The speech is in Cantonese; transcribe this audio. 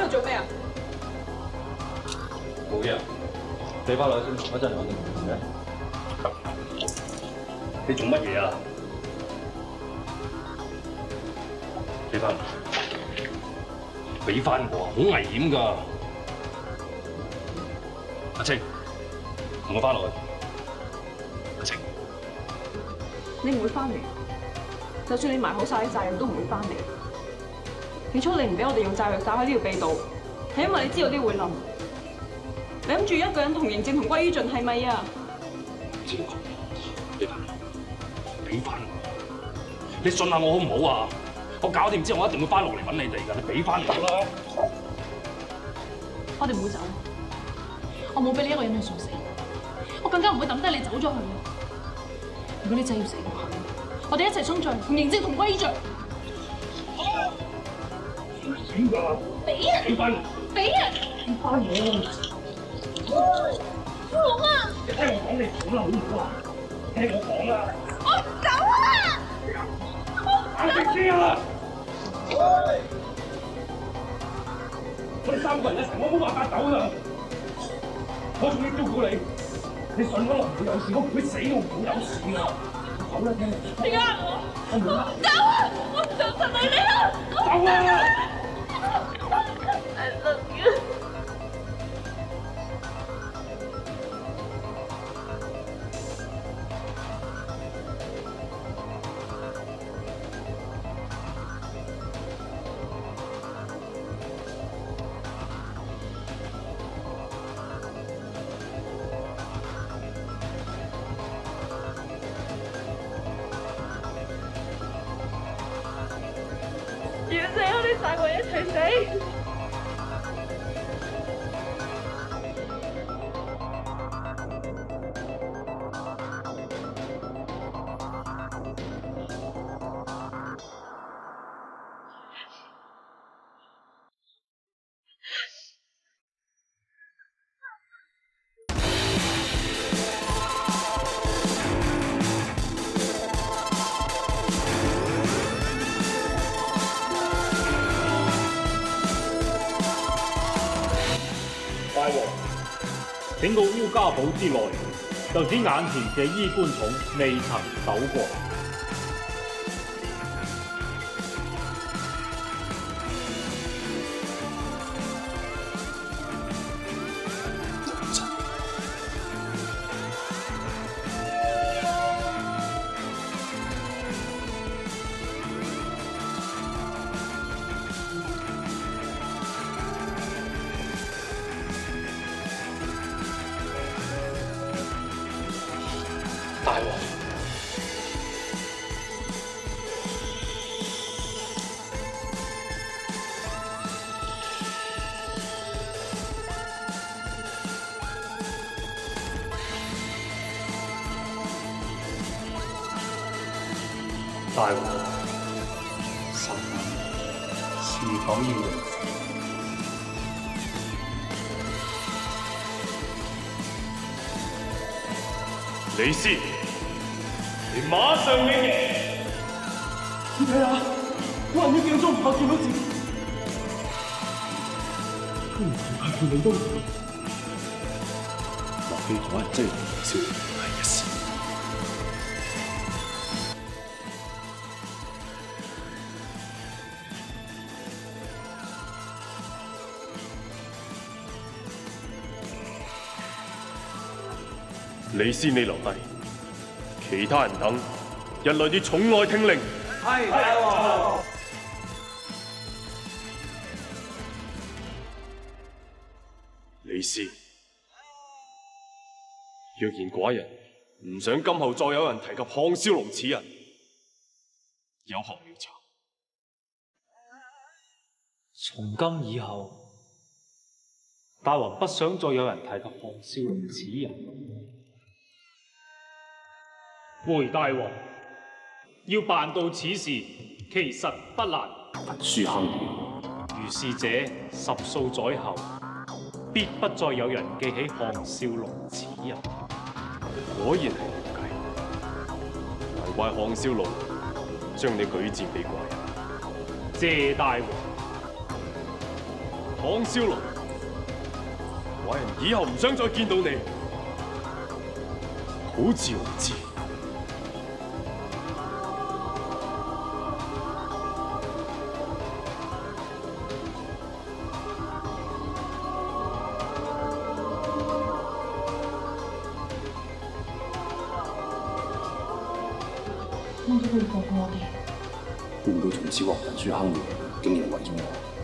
做咩啊？ 冇嘢，俾翻落去先，一陣我哋嘅。 你做乜嘢啊？俾翻，俾翻我啊！好危險㗎！阿清，同我翻落去。阿清， 你唔會翻嚟，就算你埋好晒啲債，都唔會翻嚟。起初你唔俾我哋用債藥打開呢條秘道，係因為你知道啲會冧。你諗住一個人同嬴政同歸於盡係咪啊？ 知我講，俾翻我，俾翻我！你信下我好唔好啊？我搞掂之後，我一定會翻落嚟揾你哋㗎。你俾翻我啦！ 我哋唔會走，我冇俾你一個人去送死，我更加唔會抌低你走咗去。如果你真係要死嘅話，我哋一齊衝上同嬴政同歸於盡。 點㗎？ 俾啊！ 俾翻！ 俾啊！ 俾翻我！ 好啊！ 你聽我講，你走啦好唔好啊？聽我講啦！ 我走啊！ 冷靜啲啊！我哋3個人一齊，我冇辦法走啦！我仲要照顧你，你信我，我唔會有事，我唔會死，我唔會有事㗎。走啦，聽我。 點解我唔走啊！我唔想窒你啊！ 走啊 ！I love you。要死我哋3個一齊死！ 大王，整個烏家堡之內，就只眼前這衣冠冢未曾走過。 大王，大王，神是否要用？李斯，你馬上應驗！ 你睇下，古人啲鏡中唔怕見到字，居然唔怕見你都。 莫非同人真係同少年係一時？李斯，你留低，其他人等日內要寵愛聽令。 係大王。 李斯，若然寡人唔想今後再有人提及項少龍此人，有何妙策？ 從今以後，大王不想再有人提及項少龍此人。回大王，要辦到此事，其實不難。 文書坑儒， 如是者，10數載後，必不再有人記起項少龍此人。 果然係無計，難怪項少龍將你舉薦俾寡人。 謝大王。 唐少龍，寡人以後唔想再見到你，好自為之。 諗到佢會放過我哋。 估唔到從此獲文書坑儒竟然為咗我。